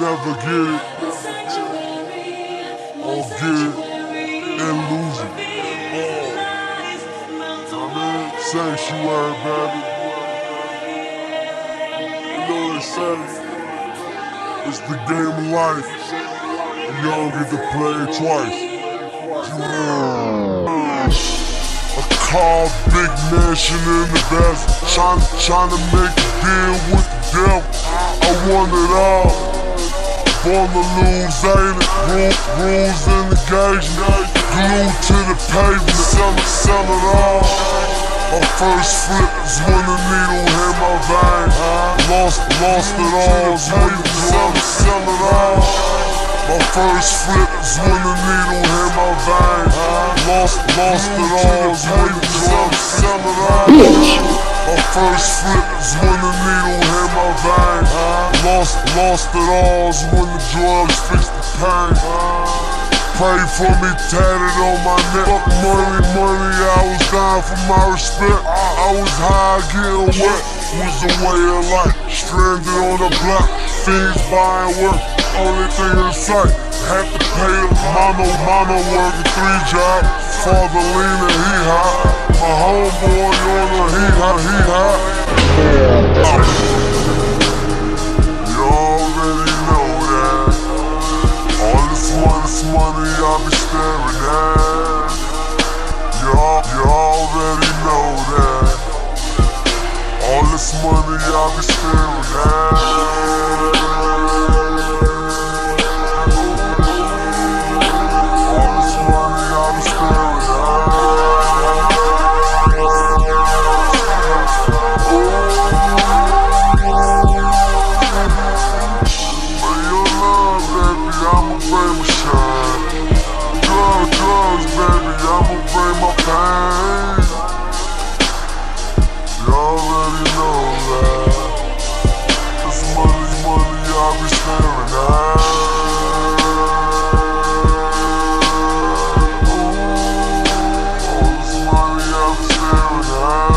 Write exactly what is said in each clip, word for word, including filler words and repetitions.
never get it, or get it and lose it. Oh, I mean, sanctuary, baby. You know they say it's the game of life. You don't get to play it twice. A car, big mansion in the best. Trying, trying to make a deal with the devil. I want it all. Born to lose, ain't it? Rules, rules and engagement. Glued to the pavement. Sell it, sell it all. My first flip is when the needle hit my vein. Lost, lost it all. When you sell it, sell it all. My first flip is when the needle hit my vein. Lost, lost it all. When you sell it, sell it all. My first flip is when the needle hit my vein. Lost, lost it all. When the drugs fix the pain. Pray for me, tatted on my neck. Fuck money, money, I was dying for my respect. I was high, getting wet, was the way of life. Stranded on the block, fiends buying work, only thing in sight. Had to pay the mama, mama working three jobs. Father lean and he hot. My homeboy on the he hot, he hot. You already know that. All this money, this money I be staring at. Y'all, you already know that. All this money I be staring at. All this money I be staring For your love, baby, I'ma bring my shine. Drugs, drugs, baby, I'ma bring my pain. You already know that. This money, money I be staring at. Ooh, all this money I be staring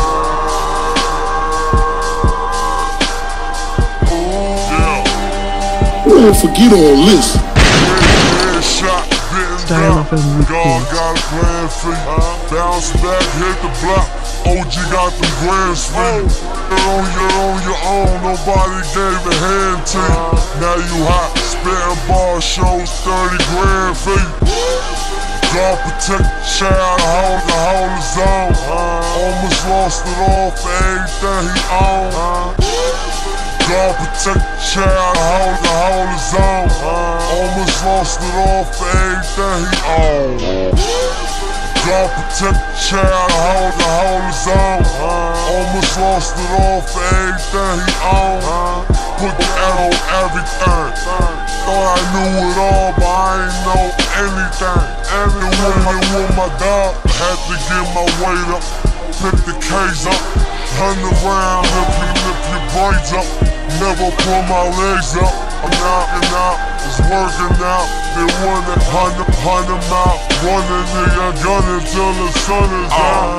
at. Ooh, yeah. Don't forget all this. Headshot, bitten Style down. of a God got a plan for you. Bounce back, hit the block. O G got them grams for you. You're on your own, your own. Nobody gave a hand to you. Now you hot, spitting bar shows, thirty grand for you. God protect the child, hold the hold his own. Almost lost it all for everything he owned. God protect the child, hold the hold his own. Almost lost it all for everything he owned. God protect the child, hold the hold his own. Almost lost it all for everything he owned. Put the arrow on everything. Thought I knew it all, but I ain't know anything. Every woman with my dog, had to get my weight up. Pick the case up, turn around, lift your, lift your braids up. Never pull my legs up. I'm knocking out, it's working out. They want to hunt them, hunt them out. Run a nigga, gun until the sun is out.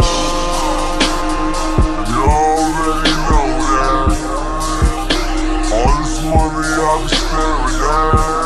You already know that. All this money I be staring at.